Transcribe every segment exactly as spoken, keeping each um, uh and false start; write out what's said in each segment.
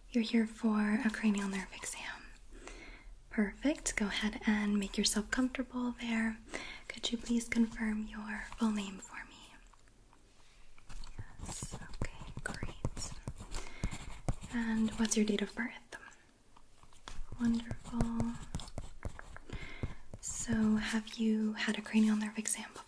You're here for a cranial nerve exam. Perfect. Go ahead and make yourself comfortable there. Could you please confirm your full name for me? Yes. Okay, great. And what's your date of birth? Wonderful. So, have you had a cranial nerve exam before?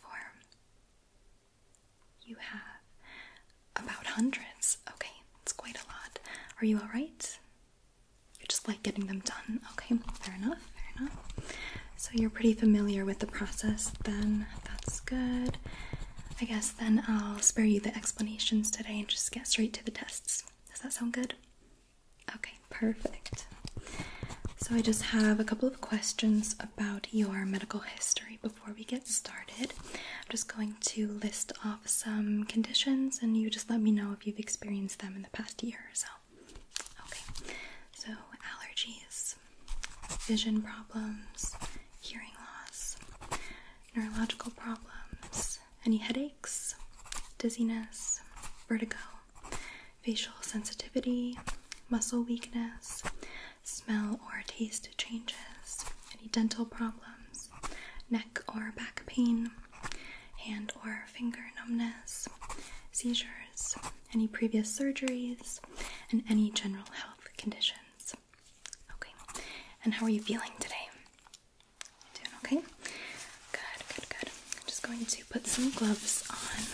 You have. About hundreds. Okay, it's quite a lot. Are you alright? You just like getting them done. Okay, fair enough, fair enough. So you're pretty familiar with the process then. That's good. I guess then I'll spare you the explanations today and just get straight to the tests. Does that sound good? Okay, perfect. So I just have a couple of questions about your medical history before we get started. I'm just going to list off some conditions and you just let me know if you've experienced them in the past year or so. Okay, so allergies, vision problems, hearing loss, neurological problems, any headaches, dizziness, vertigo, facial sensitivity, muscle weakness, smell or taste changes, any dental problems, neck or back pain, hand or finger numbness, seizures, any previous surgeries, and any general health conditions. Okay, and how are you feeling today? You doing okay? Good, good, good. I'm just going to put some gloves on.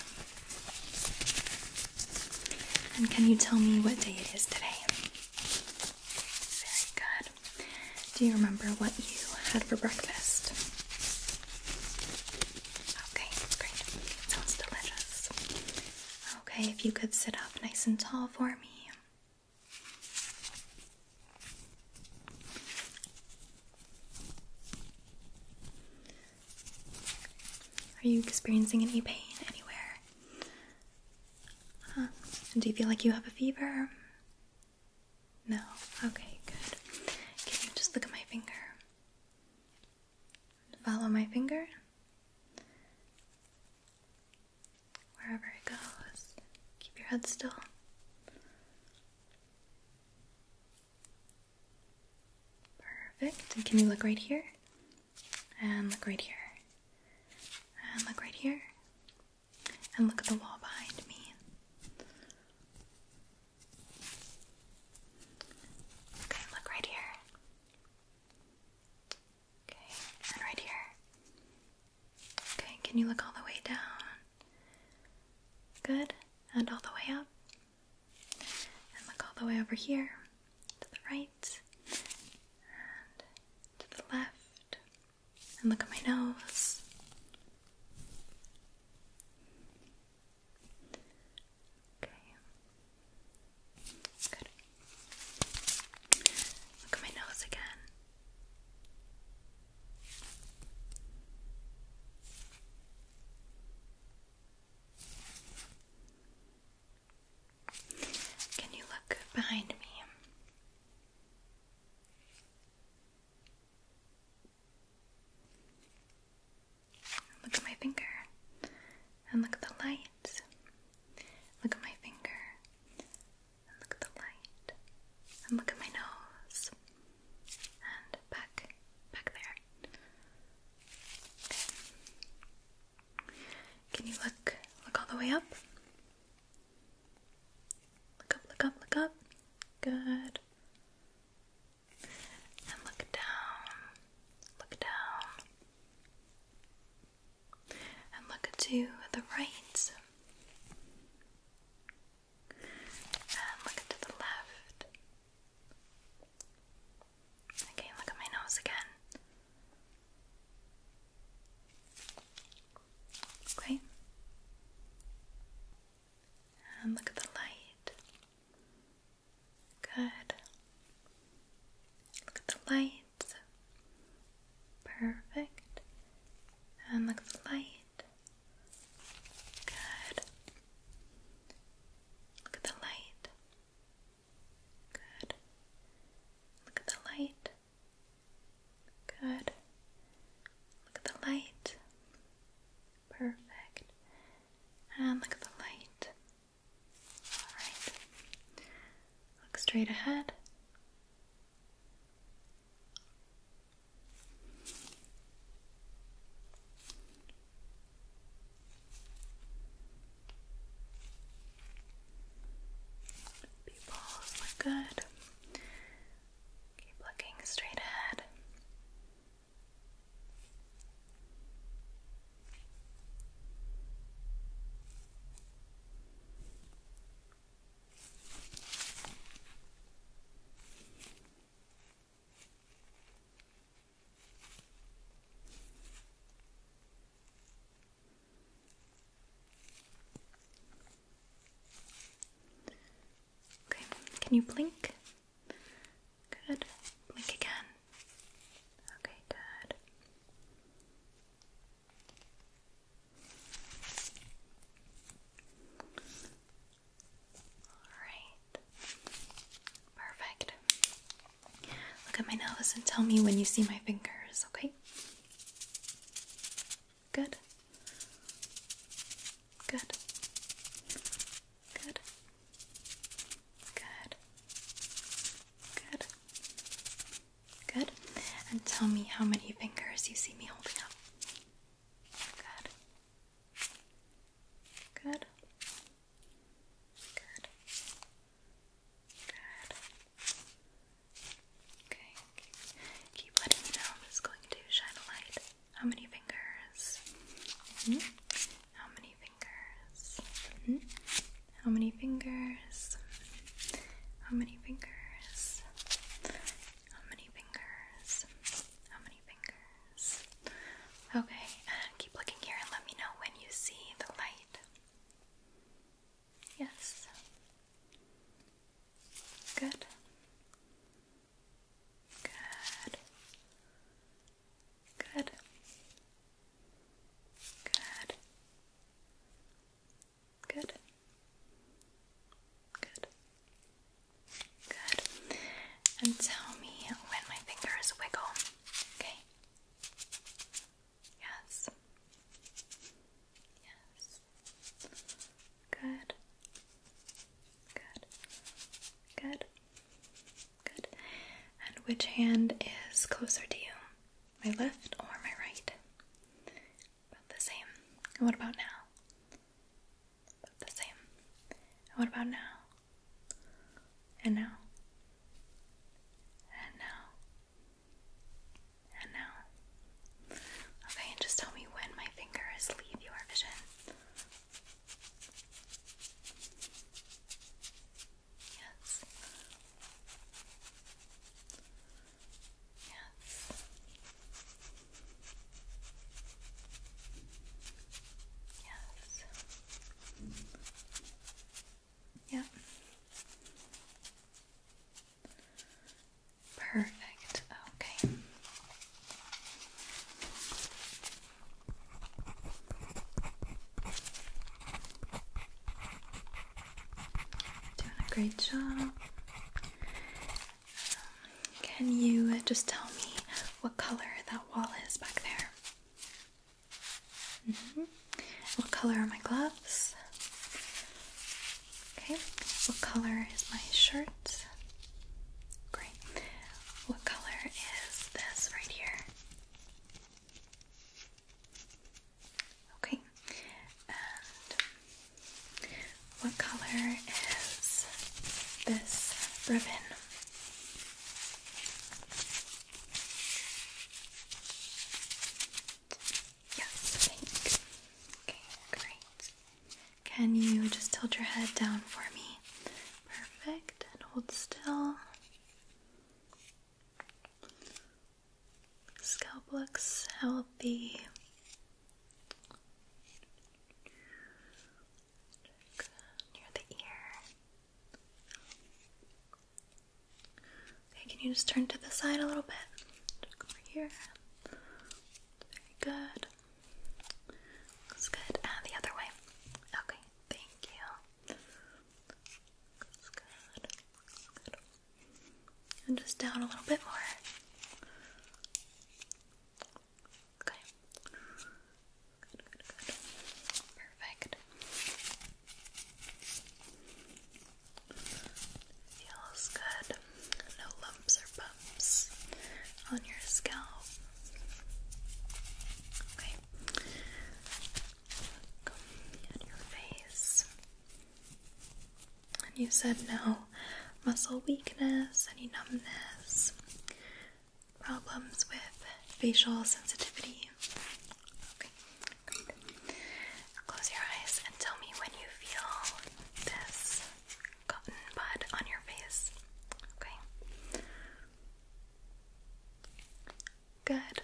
And can you tell me what day it is today? Do you remember what you had for breakfast? Okay, great. Sounds delicious. Okay, if you could sit up nice and tall for me. Are you experiencing any pain anywhere? Huh? Do you feel like you have a fever? No? Okay. Look at my finger. Follow my finger. Wherever it goes. Keep your head still. Perfect. And can you look right here? And look right here. And look right here. And look at the wall behind me. Can you look all the way down? Good. And all the way up. And look all the way over here. To the right. And to the left. And look at my nose. Okay. Good. Look at my nose again. Behind me. Look at my finger. And look at the light. Look at my finger. And look at the light. And look at my nose. And back, back there. Okay. Can you look, look all the way up? Look up, look up, look up. Good. And look down. Look down. And look to the right. And look to the left. Okay, look at my nose again. Okay. And look at the light. Good. Look at the light. Perfect. And look at the light. Good. Look at the light. Good. Look at the light. Good. Look at the light. Perfect. And look at the light. Alright. Look straight straight ahead. Pupils look good. Keep looking straight ahead. Okay, can you blink? Good. Blink again. Okay, good. Alright. Perfect. Look at my nose and tell me when you see my fingers, okay? Good. Good. Good. Good. Good. Good. And tell me how many fingers you see me holding up. Good. Good. Good. Good. Okay. Keep letting me know. I'm just going to shine a light. How many fingers? Mm-hmm. How many fingers? Mm-hmm. How many fingers? How many fingers? How many fingers? How many fingers? Okay, and keep looking here and let me know when you see the light. Yes. Good. Good. Good. Good. Good. Good. Good. And tell me when my fingers wiggle. Okay? Yes. Yes. Good. Good. Good. Good. And which hand is closer to you? My left or my right? About the same. And what about now? About the same. And what about now? And now? And now? And now? Okay, and just tell me when my fingers leave your vision. Yes. Yes. Yes. Yep. Perfect. Okay. Doing a great job. Can you just tell me what color that wall is back there? Mm-hmm. What color are my gloves? Okay. What color is my shirt? Great. What color is this right here? Okay. And what color is this ribbon? Yes, pink. Okay, great. Can you just tilt your head down for me? Perfect. And hold still. Scalp looks healthy. Near the ear. Okay, can you just turn to the side a little bit? Look over here. Very good. Looks good. And the other way. Okay, thank you. Looks good. Looks good. And just down a little bit more. Okay. Good, good, good. Perfect. Feels good. You said no muscle weakness, any numbness, problems with facial sensitivity. Okay, great. Close your eyes and tell me when you feel this cotton bud on your face. Okay. Good.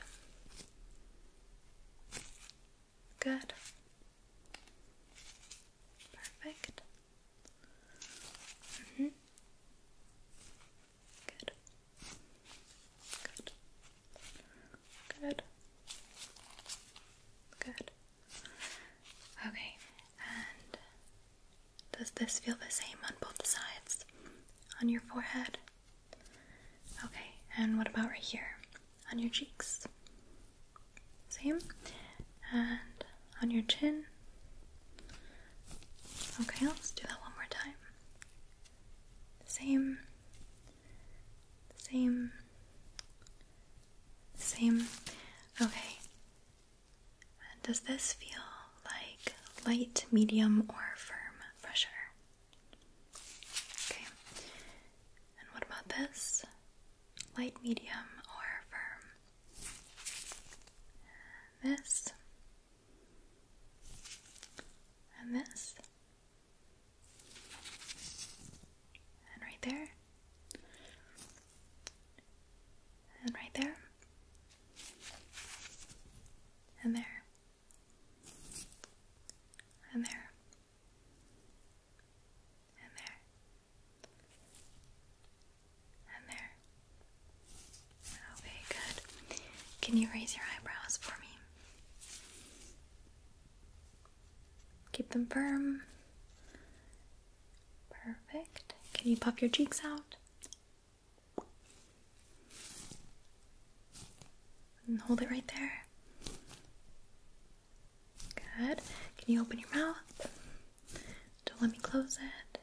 Good. Perfect. Mm-hmm. Good. Good. Good. Good. Okay, and does this feel the same on both sides? On your forehead? Okay, and what about right here? On your cheeks? Same? And on your chin? Okay, let's do that one more time. Same. Same. Same. Okay. And does this feel like light, medium, or firm pressure? Okay. And what about this? Light, medium, or firm? And this? And this? And right there? And right there? And there? And there? And there? And there? Okay, good. Can you raise your eyebrows for me? Keep them firm. Perfect. Can you puff your cheeks out? And hold it right there. Good. Can you open your mouth? Don't let me close it.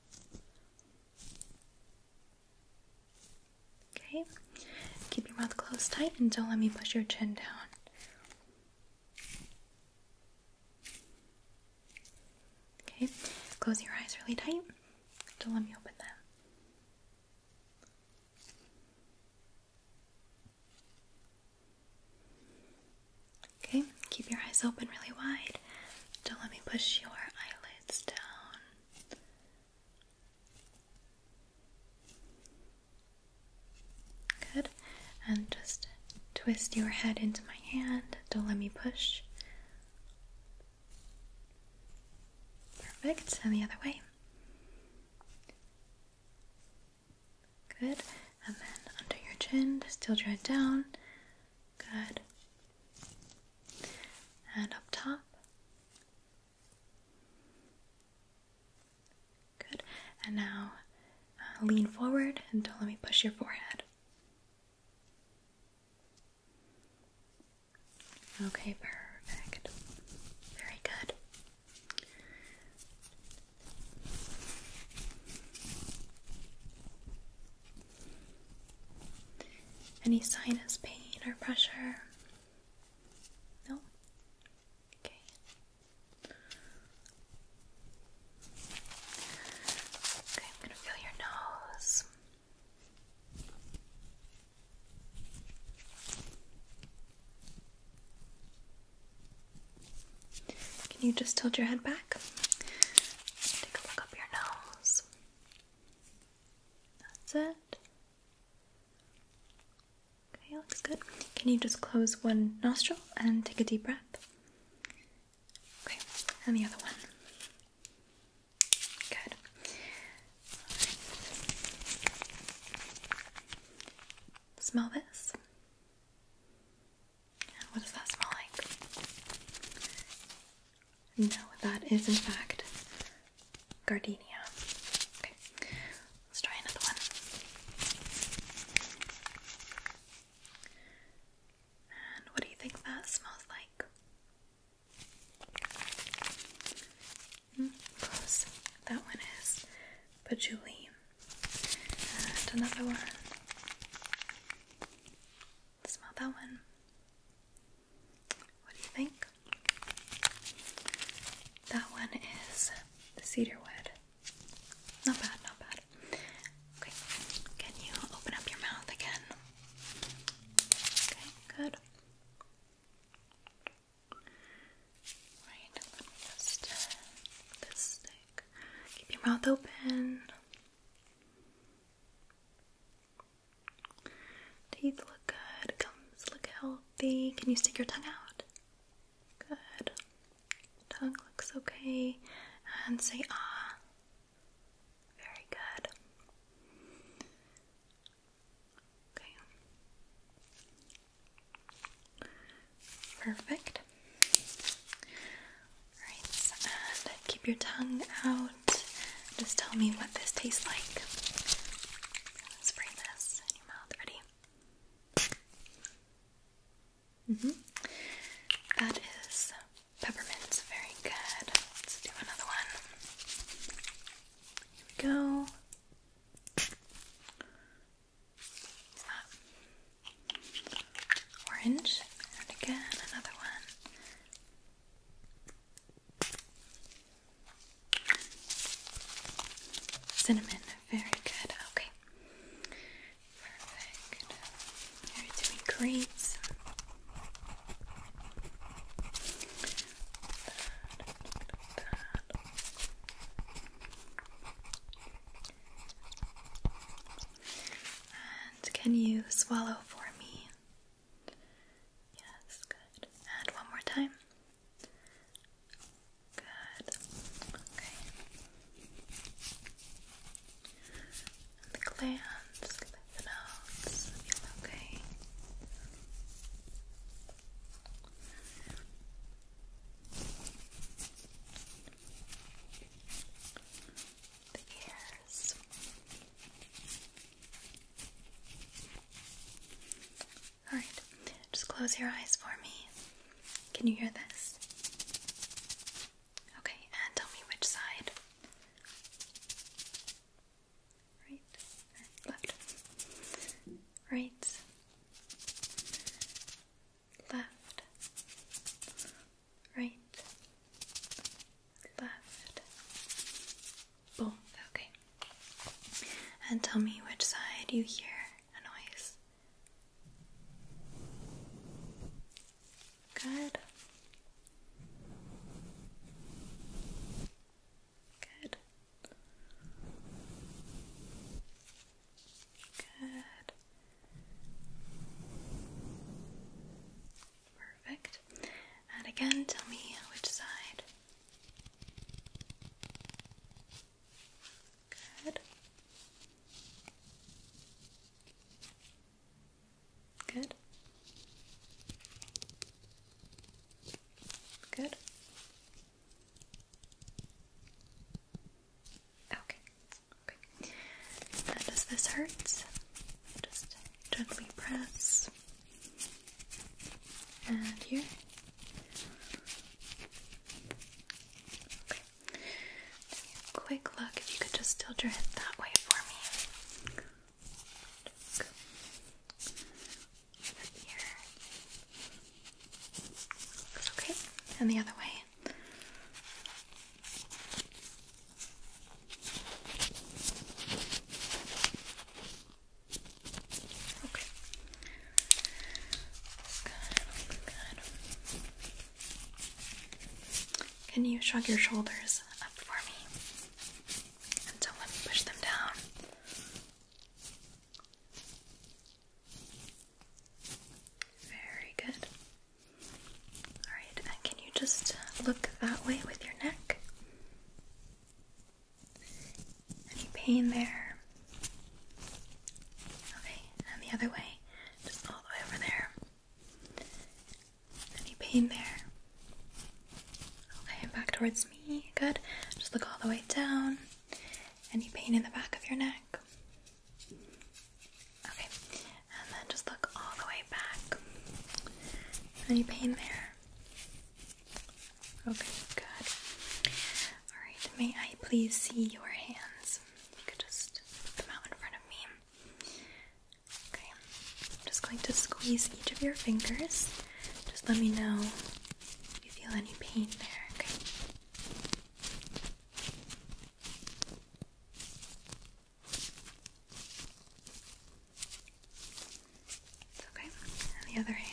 Okay. Keep your mouth closed tight and don't let me push your chin down. Okay. Close your eyes really tight. Don't let me open them. Okay, keep your eyes open really wide. Don't let me push your eyelids down. Good. And just twist your head into my hand. Don't let me push. Perfect. And the other way. Good. And then under your chin, just tilt your head down. Good. And up top. Good. And now uh, lean forward and don't let me push your forehead. Okay, perfect. Very good. Any sinus pain or pressure? No? Okay. Okay, I'm gonna feel your nose. Can you just tilt your head back? Take a look up your nose. That's it. Okay, looks good. Can you just close one nostril and take a deep breath? Okay, and the other one. Good. Right. Smell this. What does that smell like? No, that is in fact gardenia. Okay, let's try another one. And what do you think that smells like? Mm, close. That one is patchouli. And another one. Smell that one. What do you think? That one is the cedar wood. Not bad. Mouth open. Teeth look good. Gums look healthy. Can you stick your tongue out? Good. Tongue looks okay. And say ah. Very good. Okay. Perfect. Alright, and keep your tongue out. Just tell me what this tastes like. Spray this in your mouth. Ready? Mm-hmm. That is peppermint. Very good. Let's do another one. Here we go. Ah. Orange. And again, another one. Cinnamon. Very good. Okay. Perfect. You're doing great. And can you swallow for me? Yes, good. And one more time. Good. Okay. And the glands, the nose, feel okay. The ears. Alright, just close your eyes for me. Can you hear this? Okay, and tell me which side. Right, left, right, left, right, left, both, okay. And tell me which side you hear a noise. Good. Good. Good. Perfect. And again, tell me which side. Good. Good. Good. Okay. Okay. And does this hurt? Just gently press. And here. Okay. Quick look if you could just tilt your head that way for me. Here. Looks okay. And the other way. Okay. Good. Good. Can you shrug your shoulders up for me? And don't let me push them down. Very good. Alright, and can you just look that way with your neck? Any pain there? Okay, and the other way. Just all the way over there. Any pain there? Okay, back towards me. Good. Just look all the way down. Any pain in the back of your neck? Okay, and then just look all the way back. Any pain there? Okay, good. Alright, may I please see your hands? You could just put them out in front of me. Okay, I'm just going to squeeze each of your fingers. Just let me know if you feel any pain there, okay? It's okay. And the other hand.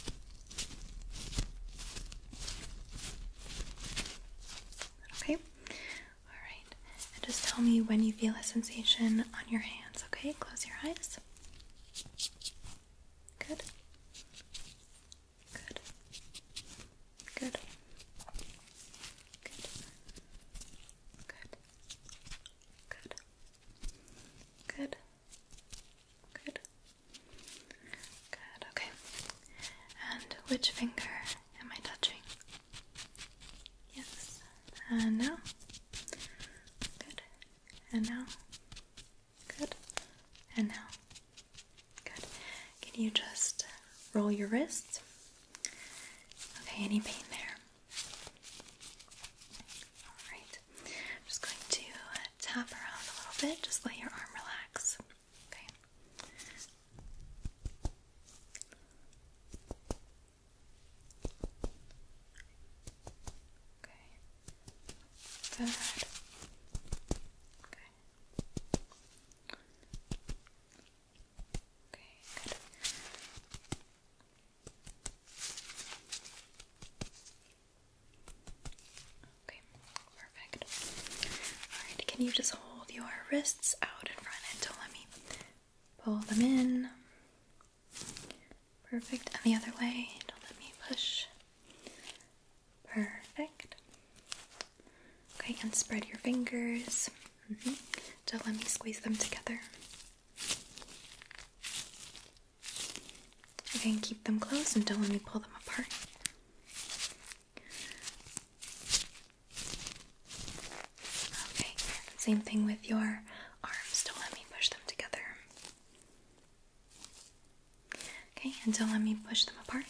Okay, tell me when you feel a sensation on your hands, okay? Close your eyes. Good. Good. Good. Good. Good. Good. Good. Good. Good. Okay. And which finger am I touching? Yes. And now. Good. And now. Good. And now. Good. Can you just roll your wrists? Okay, any pain there? Alright. I'm just going to tap around a little bit. Just let your arm relax. Okay. Okay. Good. Okay. Okay, good. Okay, perfect. Alright, can you just hold your wrists out in front and don't let me pull them in? Perfect. And the other way, don't let me push. Perfect. Okay, and spread your fingers. Mm-hmm. Don't let me squeeze them together. Okay, and keep them close and don't let me pull them apart. Okay, same thing with your arms. Don't let me push them together. Okay, and don't let me push them apart.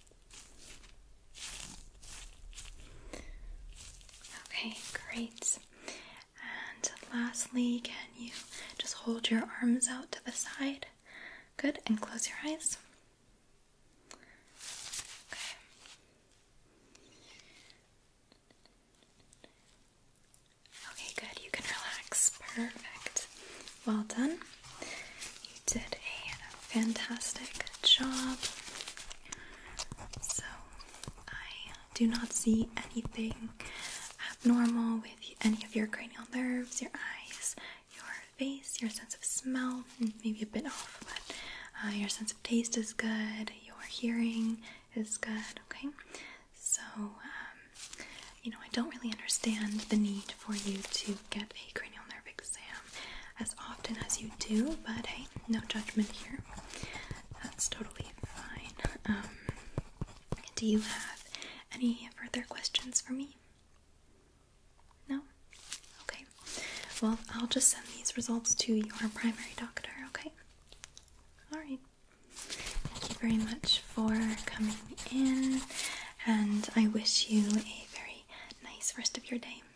Okay, great. And lastly, can you just hold your arms out to the side? Good, and close your eyes. Okay. Okay, good. You can relax. Perfect. Well done. You did a fantastic job. So, I do not see anything abnormal with any of your cranial nerves, your eyes, your face, your sense of smell, maybe a bit off, but uh, your sense of taste is good, your hearing is good, okay? So, um, you know, I don't really understand the need for you to get a cranial nerve exam as often as you do, but hey, no judgment here. That's totally fine. Um, do you have any further questions for me? No? Okay. Well, I'll just send these results to your primary doctor, okay? Alright. Thank you very much for coming in, and I wish you a very nice rest of your day.